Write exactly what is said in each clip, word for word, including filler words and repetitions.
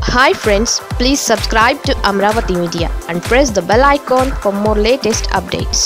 Hi friends, please subscribe to Amravati Media and press the bell icon for more latest updates.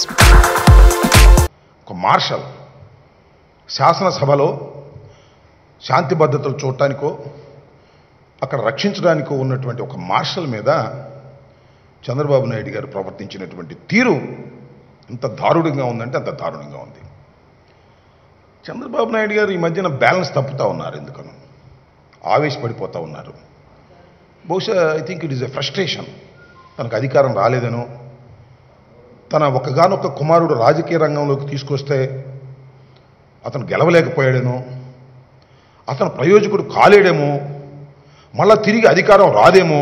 ఒక marshal శాసనసభలో శాంతి భద్రతలు చూడటానికో అక్కడ రక్షించడానికో ఉన్నటువంటి ఒక మార్షల్ మీద చంద్రబాబు నాయుడు గారు ప్రవర్తించినటువంటి తీరు ఎంత దారుణంగా ఉందంటే అంత దారుణంగా ఉంది. చంద్రబాబు నాయుడు గారు ఈ మధ్యన బ్యాలెన్స్ తప్పుతూ ఉన్నారు, ఎందుకనో ఆవేశపడిపోతూ ఉన్నారు. బహుశా I think it is a frustration. తనకు అధికారం రాలేదనో, తన ఒకగానొక్క కుమారుడు రాజకీయ రంగంలోకి తీసుకొస్తే అతను గెలవలేకపోయాడేమో, అతను ప్రయోజకుడు కాలేడేమో, మళ్ళా తిరిగి అధికారం రాదేమో,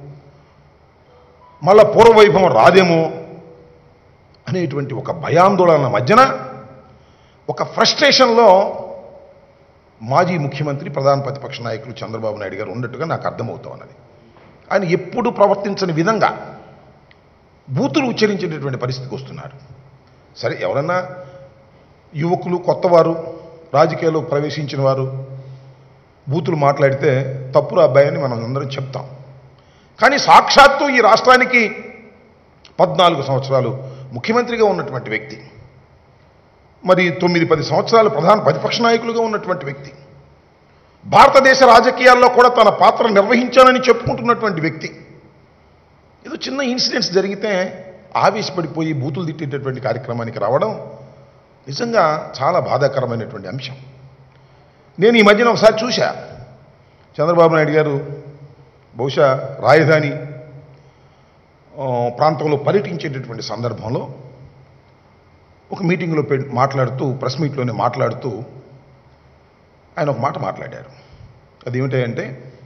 మళ్ళా పూర్వవైభవం రాదేమో అనేటువంటి ఒక భయాందోళన మధ్యన ఒక ఫ్రస్ట్రేషన్లో మాజీ ముఖ్యమంత్రి ప్రధాన ప్రతిపక్ష నాయకులు చంద్రబాబు నాయుడు గారు ఉన్నట్టుగా నాకు అర్థమవుతా ఉన్నది. ఆయన ఎప్పుడు ప్రవర్తించని విధంగా బూతులు ఉచ్చరించేటటువంటి పరిస్థితికి వస్తున్నారు. సరే, ఎవరన్నా యువకులు కొత్తవారు రాజకీయాల్లో ప్రవేశించిన వారు బూతులు మాట్లాడితే తప్పురా అబ్బాయి అని మనం అందరం చెప్తాం. కానీ సాక్షాత్తు ఈ రాష్ట్రానికి పద్నాలుగు సంవత్సరాలు ముఖ్యమంత్రిగా ఉన్నటువంటి వ్యక్తి, మరి తొమ్మిది పది సంవత్సరాలు ప్రధాన ప్రతిపక్ష నాయకులుగా ఉన్నటువంటి వ్యక్తి, భారతదేశ రాజకీయాల్లో కూడా తన పాత్ర నిర్వహించానని చెప్పుకుంటున్నటువంటి వ్యక్తి, ఏదో చిన్న ఇన్సిడెంట్స్ జరిగితే ఆవేశపడిపోయి బూతులు తిట్టేటటువంటి కార్యక్రమానికి రావడం నిజంగా చాలా బాధాకరమైనటువంటి అంశం. నేను ఈ మధ్యన ఒకసారి చూశా, చంద్రబాబు నాయుడు గారు బహుశా రాజధాని ప్రాంతంలో పర్యటించేటటువంటి సందర్భంలో ఒక మీటింగ్లో మాట్లాడుతూ, ప్రెస్ మీట్లోనే మాట్లాడుతూ ఆయన ఒక మాట మాట్లాడారు. అది ఏమిటంటే,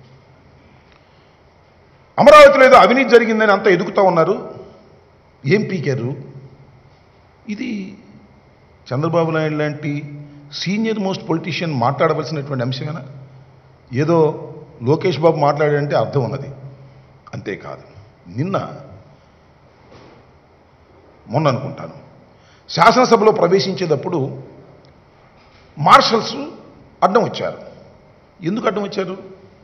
అమరావతిలో ఏదో అవినీతి జరిగిందని అంతా ఎదుగుతూ ఉన్నారు, ఏం పీకారు? ఇది చంద్రబాబు నాయుడు లాంటి సీనియర్ మోస్ట్ పొలిటీషియన్ మాట్లాడవలసినటువంటి అంశమేనా? ఏదో లోకేష్ బాబు మాట్లాడాడంటే అర్థం ఉన్నది. అంతేకాదు, నిన్న మొన్న అనుకుంటాను శాసనసభలో ప్రవేశించేటప్పుడు మార్షల్స్ అడ్డం వచ్చారు. ఎందుకు అడ్డం వచ్చారు?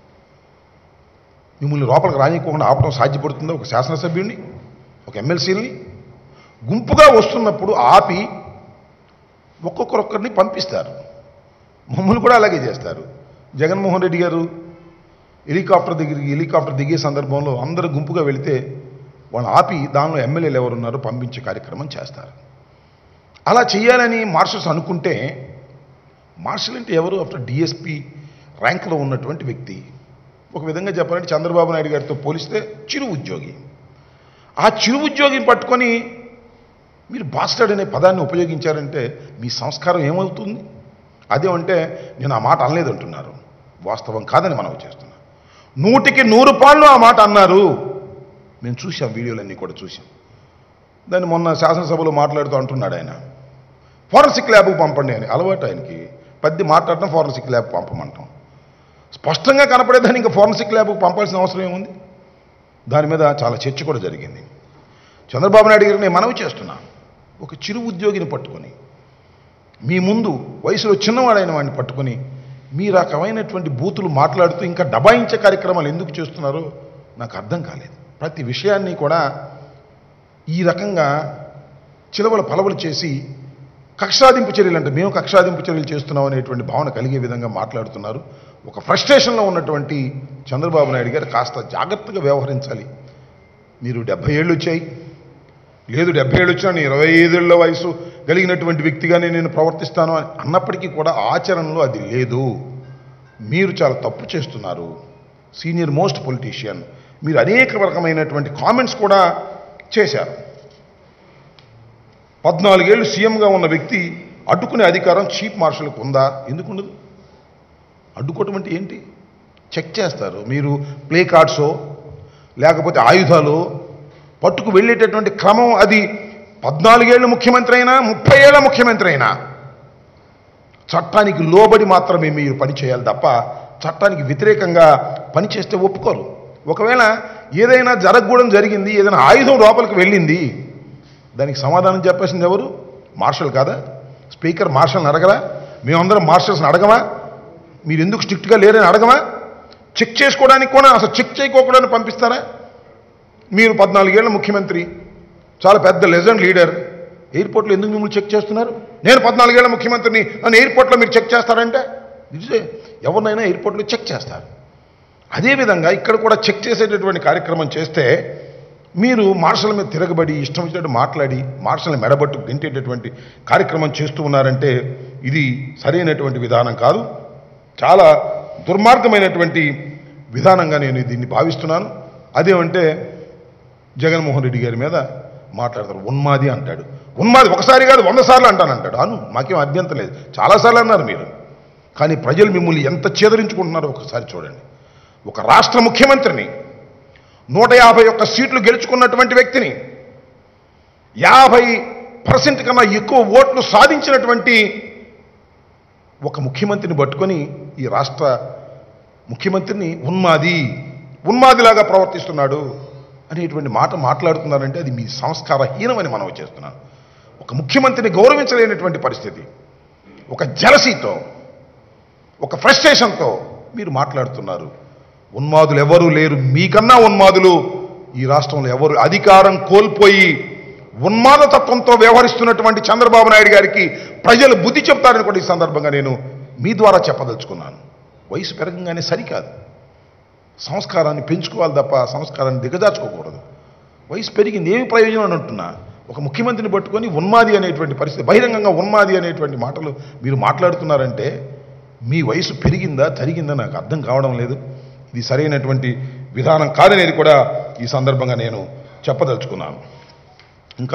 మిమ్మల్ని లోపలికి రానివ్వకుండా ఆపడం సాధ్యపడుతుందా? ఒక శాసనసభ్యుడిని, ఒక ఎమ్మెల్సీని గుంపుగా వస్తున్నప్పుడు ఆపి ఒక్కొక్కరొక్కరిని పంపిస్తారు. మమ్మల్ని కూడా అలాగే చేస్తారు. జగన్మోహన్ రెడ్డి గారు హెలికాప్టర్ దగ్గరికి హెలికాప్టర్ దిగే సందర్భంలో అందరూ గుంపుగా వెళితే వాళ్ళు ఆపి దానిలో ఎమ్మెల్యేలు ఎవరున్నారో పంపించే కార్యక్రమం చేస్తారు. అలా చేయాలని మార్షల్స్ అనుకుంటే, మార్షల్ అంటే ఎవరు? ఆఫ్టర్ డిఎస్పీ ర్యాంక్లో ఉన్నటువంటి వ్యక్తి. ఒక విధంగా చెప్పాలంటే చంద్రబాబు నాయుడు గారితో పోలిస్తే చిరు ఉద్యోగి. ఆ చిరు ఉద్యోగిని పట్టుకొని మీరు బాస్టర్డ్ అనే పదాన్ని ఉపయోగించారంటే మీ సంస్కారం ఏమవుతుంది? అదేమంటే నేను ఆ మాట అనలేదంటున్నారు. వాస్తవం కాదని మనం చేస్తున్నాం. నూటికి నూరు పాళ్ళు ఆ మాట అన్నారు. మేము చూసాం, వీడియోలన్నీ కూడా చూసాం. దాన్ని మొన్న శాసనసభలో మాట్లాడుతూ అంటున్నాడు ఆయన, ఫోరెన్సిక్ ల్యాబ్కు పంపండి అని. అలవాటు ఆయనకి, పద్ది మాట్లాడటం ఫోరెన్సిక్ ల్యాబ్ పంపమంటాం. స్పష్టంగా కనపడేదాన్ని ఇంకా ఫోరెన్సిక్ ల్యాబ్కు పంపాల్సిన అవసరం ఏముంది? దాని మీద చాలా చర్చ కూడా జరిగింది. చంద్రబాబు నాయుడు గారిని నేను మనవి చేస్తున్నా, ఒక చిరు ఉద్యోగిని పట్టుకొని, మీ ముందు వయసులో చిన్నవాడైన వాడిని పట్టుకొని మీ రకమైనటువంటి బూతులు మాట్లాడుతూ ఇంకా దబాయించే కార్యక్రమాలు ఎందుకు చేస్తున్నారో నాకు అర్థం కాలేదు. ప్రతి విషయాన్ని కూడా ఈ రకంగా చిలవల పలవలు చేసి కక్షాదింపు చర్యలు అంటే మేము కక్షాదింపు చర్యలు చేస్తున్నాం అనేటువంటి భావన కలిగే విధంగా మాట్లాడుతున్నారు. ఒక ఫ్రస్ట్రేషన్లో ఉన్నటువంటి చంద్రబాబు నాయుడు గారు కాస్త జాగ్రత్తగా వ్యవహరించాలి. మీరు డెబ్బై ఏళ్ళు వచ్చాయి, లేదు డెబ్బై ఏళ్ళు వచ్చినా నేను ఇరవై ఐదేళ్ల వయసు కలిగినటువంటి వ్యక్తిగానే నేను ప్రవర్తిస్తాను అని అన్నప్పటికీ కూడా ఆచరణలో అది లేదు. మీరు చాలా తప్పు చేస్తున్నారు. సీనియర్ మోస్ట్ పొలిటీషియన్, మీరు అనేక రకమైనటువంటి కామెంట్స్ కూడా చేశారు. పద్నాలుగేళ్లు సీఎంగా ఉన్న వ్యక్తి అడ్డుకునే అధికారం చీఫ్ మార్షల్కు ఉందా? ఎందుకుండదు? అడ్డుకోవటం అంటే ఏంటి? చెక్ చేస్తారు. మీరు ప్లే కార్డ్సో లేకపోతే ఆయుధాలు పట్టుకు వెళ్ళేటటువంటి క్రమం, అది పద్నాలుగేళ్ళు ముఖ్యమంత్రి అయినా ముప్పై ఏళ్ల ముఖ్యమంత్రి అయినా చట్టానికి లోబడి మాత్రమే మీరు పని చేయాలి తప్ప చట్టానికి వ్యతిరేకంగా పనిచేస్తే ఒప్పుకోరు. ఒకవేళ ఏదైనా జరగకూడదు జరిగింది, ఏదైనా ఆయుధం లోపలికి వెళ్ళింది, దానికి సమాధానం చెప్పేసింది ఎవరు? మార్షల్ కాదా? స్పీకర్ మార్షల్ని అడగరా? మేమందరం మార్షల్స్ని అడగమా? మీరు ఎందుకు స్ట్రిక్ట్గా లేరని అడగమా? చెక్ చేసుకోవడానికి కూడా అసలు చెక్ చేయకోకుండా పంపిస్తారా? మీరు పద్నాలుగేళ్ల ముఖ్యమంత్రి, చాలా పెద్ద లెజెండ్ లీడర్, ఎయిర్పోర్ట్లో ఎందుకు మిమ్మల్ని చెక్ చేస్తున్నారు? నేను పద్నాలుగేళ్ల ముఖ్యమంత్రిని, నన్ను ఎయిర్పోర్ట్లో మీరు చెక్ చేస్తారంటే ఇదే ఎవరినైనా ఎయిర్పోర్ట్లో చెక్ చేస్తారు. అదేవిధంగా ఇక్కడ కూడా చెక్ చేసేటటువంటి కార్యక్రమం చేస్తే మీరు మార్షల్ మీద తిరగబడి ఇష్టం వచ్చినట్టు మాట్లాడి మార్షల్ని మెడబట్టు గెంటేటటువంటి కార్యక్రమం చేస్తూ ఉన్నారంటే ఇది సరైనటువంటి విధానం కాదు. చాలా దుర్మార్గమైనటువంటి విధానంగా నేను దీన్ని భావిస్తున్నాను. అదేమంటే జగన్మోహన్ రెడ్డి గారి మీద మాట్లాడతారు, ఉన్మాది అంటాడు. ఉన్మాది ఒకసారి కాదు వంద సార్లు అంటానంటాడు. అను మాకేం అభ్యంతరం లేదు, చాలాసార్లు అన్నారు మీరు. కానీ ప్రజలు మిమ్మల్ని ఎంత చేదరించుకుంటున్నారో ఒకసారి చూడండి. ఒక రాష్ట్ర ముఖ్యమంత్రిని, నూట యాభై ఒక్క సీట్లు గెలుచుకున్నటువంటి వ్యక్తిని, యాభై పర్సెంట్ కన్నా ఎక్కువ ఓట్లు సాధించినటువంటి ఒక ముఖ్యమంత్రిని పట్టుకొని ఈ రాష్ట్ర ముఖ్యమంత్రిని ఉన్మాది ఉన్మాదిలాగా ప్రవర్తిస్తున్నాడు అనేటువంటి మాట మాట్లాడుతున్నారంటే అది మీ సంస్కారహీనమని మనం చేస్తున్నాను. ఒక ముఖ్యమంత్రిని గౌరవించలేనటువంటి పరిస్థితి, ఒక జలసీతో, ఒక ఫ్రస్ట్రేషన్తో మీరు మాట్లాడుతున్నారు. ఉన్మాదులు ఎవరూ లేరు, మీకన్నా ఉన్మాదులు ఈ రాష్ట్రంలో ఎవరు. అధికారం కోల్పోయి ఉన్మాదతత్వంతో వ్యవహరిస్తున్నటువంటి చంద్రబాబు నాయుడు గారికి ప్రజలు బుద్ధి చెప్తారని కూడా ఈ సందర్భంగా నేను మీ ద్వారా చెప్పదలుచుకున్నాను. వయసు పెరగంగానే సరికాదు, సంస్కారాన్ని పెంచుకోవాలి తప్ప సంస్కారాన్ని దిగజార్చుకోకూడదు. వయసు పెరిగింది ఏమి ప్రయోజనం అని అంటున్నా. ఒక ముఖ్యమంత్రిని పట్టుకొని ఉన్మాది అనేటువంటి పరిస్థితి, బహిరంగంగా ఉన్మాది అనేటువంటి మాటలు మీరు మాట్లాడుతున్నారంటే మీ వయసు పెరిగిందా తరిగిందా నాకు అర్థం కావడం లేదు. ఇది సరైనటువంటి విధానం కాదనేది కూడా ఈ సందర్భంగా నేను చెప్పదలుచుకున్నాను. ఇంకా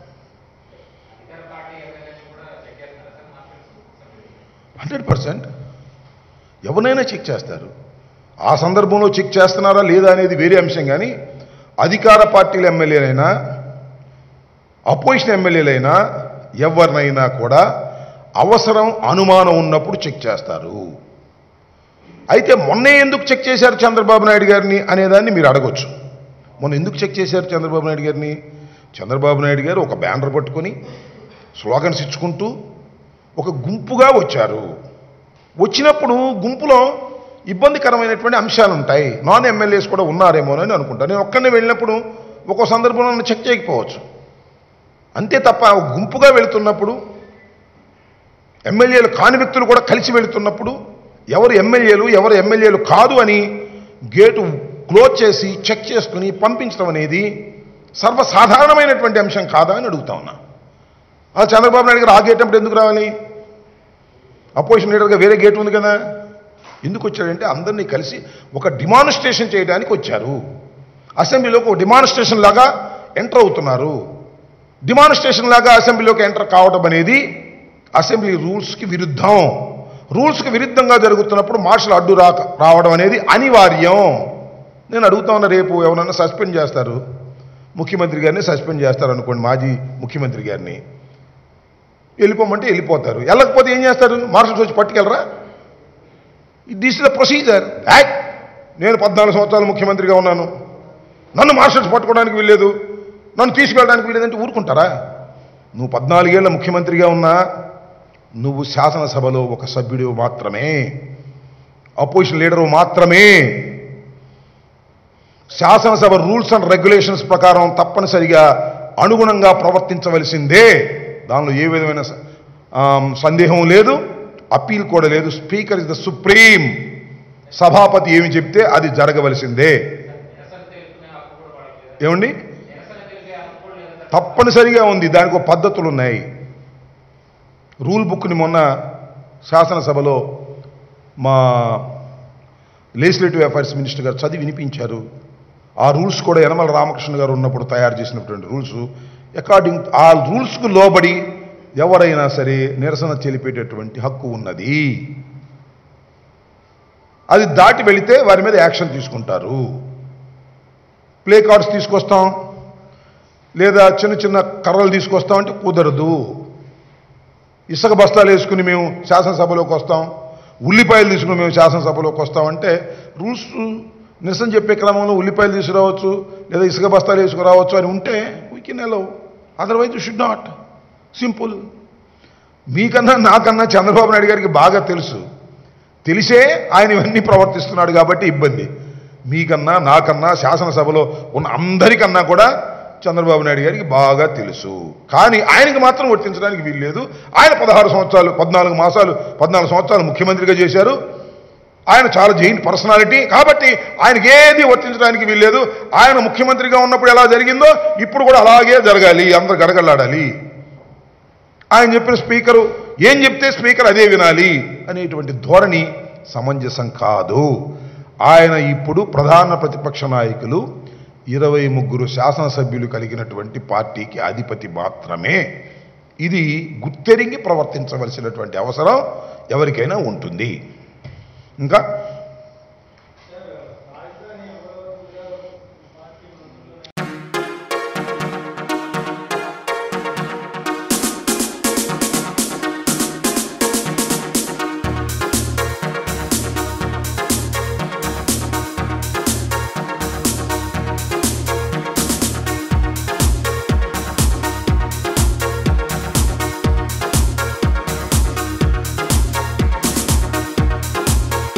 హండ్రెడ్ పర్సెంట్ ఎవరినైనా చెక్ చేస్తారు. ఆ సందర్భంలో చెక్ చేస్తున్నారా లేదా అనేది వేరే అంశం. కానీ అధికార పార్టీల ఎమ్మెల్యేలైనా అపోజిషన్ ఎమ్మెల్యేలైనా ఎవరినైనా కూడా అవసరం అనుమానం ఉన్నప్పుడు చెక్ చేస్తారు. అయితే మొన్నే ఎందుకు చెక్ చేశారు చంద్రబాబు నాయుడు గారిని అనేదాన్ని మీరు అడగొచ్చు. మొన్న ఎందుకు చెక్ చేశారు చంద్రబాబు నాయుడు గారిని? చంద్రబాబు నాయుడు గారు ఒక బ్యానర్ పట్టుకొని స్లోగన్స్ ఇచ్చుకుంటూ ఒక గుంపుగా వచ్చారు. వచ్చినప్పుడు గుంపులో ఇబ్బందికరమైనటువంటి అంశాలు ఉంటాయి. నాన్ ఎమ్మెల్యేస్ కూడా ఉన్నారేమోనని అనుకుంటాను. నేను ఒక్కడే వెళ్ళినప్పుడు ఒక్కో సందర్భంలో నన్ను చెక్ చేయకపోవచ్చు. అంతే తప్ప గుంపుగా వెళుతున్నప్పుడు, ఎమ్మెల్యేలు కాని వ్యక్తులు కూడా కలిసి వెళుతున్నప్పుడు ఎవరు ఎమ్మెల్యేలు ఎవరు ఎమ్మెల్యేలు కాదు అని గేటు క్లోజ్ చేసి చెక్ చేసుకుని పంపించడం అనేది సర్వసాధారణమైనటువంటి అంశం కాదా అని అడుగుతా ఉన్నా. ఆ చంద్రబాబు నాయుడు గారు ఆ గేట్ అప్పుడు ఎందుకు రావాలి? అపోజిషన్ లీడర్గా వేరే గేట్ ఉంది కదా. ఎందుకు వచ్చాడంటే అందరినీ కలిసి ఒక డిమాన్స్ట్రేషన్ చేయడానికి వచ్చారు. అసెంబ్లీలోకి ఒక డిమాన్స్ట్రేషన్ లాగా ఎంటర్ అవుతున్నారు. డిమాన్స్ట్రేషన్ లాగా అసెంబ్లీలోకి ఎంటర్ కావడం అనేది అసెంబ్లీ రూల్స్కి విరుద్ధం. రూల్స్కి విరుద్ధంగా జరుగుతున్నప్పుడు మార్షల్ అడ్డు రా రావడం అనేది అనివార్యం. నేను అడుగుతా ఉన్నా, రేపు ఎవరన్నా సస్పెండ్ చేస్తారు, ముఖ్యమంత్రి గారిని సస్పెండ్ చేస్తారు అనుకోండి, మాజీ ముఖ్యమంత్రి గారిని. వెళ్ళిపోమంటే వెళ్ళిపోతారు, వెళ్ళకపోతే ఏం చేస్తారు? మార్షల్స్ వచ్చి పట్టుకెళ్ళరా? This is the procedure. Act నేను పద్నాలుగు సంవత్సరాలు ముఖ్యమంత్రిగా ఉన్నాను, నన్ను మార్షల్స్ పట్టుకోవడానికి వీల్లేదు, నన్ను తీసుకెళ్ళడానికి వీల్లేదంటే ఊరుకుంటారా? నువ్వు పద్నాలుగేళ్ల ముఖ్యమంత్రిగా ఉన్నా నువ్వు శాసనసభలో ఒక సభ్యుడు మాత్రమే, అపోజిషన్ లీడరు మాత్రమే. శాసనసభ రూల్స్ అండ్ రెగ్యులేషన్స్ ప్రకారం తప్పనిసరిగా అనుగుణంగా ప్రవర్తించవలసిందే. దానిలో ఏ విధమైన సందేహం లేదు, అప్పీల్ కూడా లేదు. Speaker is the supreme. సభాపతి ఏమి చెప్తే అది జరగవలసిందే. ఏమండి? తప్పనిసరిగా ఉంది, దానికి ఒక పద్ధతులు ఉన్నాయి. రూల్ బుక్ని మొన్న శాసనసభలో మా లెజిస్లేటివ్ అఫైర్స్ మినిస్టర్ గారు చదివి వినిపించారు. ఆ రూల్స్ కూడా యనమల రామకృష్ణ గారు ఉన్నప్పుడు తయారు చేసినటువంటి రూల్స్. అకార్డింగ్ ఆ రూల్స్కు లోబడి ఎవరైనా సరే నిరసన తెలిపేటటువంటి హక్కు ఉన్నది. అది దాటి వెళితే వారి మీద యాక్షన్ తీసుకుంటారు. ప్లే కార్డ్స్ తీసుకొస్తాం లేదా చిన్న చిన్న కర్రలు తీసుకొస్తాం అంటే కుదరదు. ఇసుక బస్తాలు వేసుకుని మేము శాసనసభలోకి వస్తాం, ఉల్లిపాయలు తీసుకుని మేము శాసనసభలోకి వస్తామంటే రూల్స్ నిరసన చెప్పే క్రమంలో ఉల్లిపాయలు తీసుకురావచ్చు లేదా ఇసుక బస్తాలు వేసుకురావచ్చు అని ఉంటే we can allow, otherwise you should not. Simple. మీకన్నా నాకన్నా చంద్రబాబు నాయుడు గారికి బాగా తెలుసు. తెలిసే ఆయన ఇవన్నీ ప్రవర్తిస్తున్నాడు కాబట్టి ఇబ్బంది. మీకన్నా నాకన్నా శాసనసభలో ఉన్న అందరికన్నా కూడా చంద్రబాబు నాయుడు గారికి బాగా తెలుసు. కానీ ఆయనకి మాత్రం వర్తించడానికి వీల్లేదు. ఆయన పదహారు సంవత్సరాలు పద్నాలుగు మాసాలు పద్నాలుగు సంవత్సరాలు ముఖ్యమంత్రిగా చేశారు. ఆయన చాలా జైన్ పర్సనాలిటీ కాబట్టి ఆయనకి ఏది వర్తించడానికి వీల్లేదు. ఆయన ముఖ్యమంత్రిగా ఉన్నప్పుడు ఎలా జరిగిందో ఇప్పుడు కూడా అలాగే జరగాలి, అందరు గడగడలాడాలి. ఆయన చెప్పిన స్పీకరు ఏం చెప్తే స్పీకర్ అదే వినాలి అనేటువంటి ధోరణి సమంజసం కాదు. ఆయన ఇప్పుడు ప్రధాన ప్రతిపక్ష నాయకులు ఇరవై ముగ్గురు శాసనసభ్యులు కలిగినటువంటి పార్టీకి అధిపతి మాత్రమే. ఇది గుర్తెరింగి ప్రవర్తించవలసినటువంటి అవసరం ఎవరికైనా ఉంటుంది. ఇంకా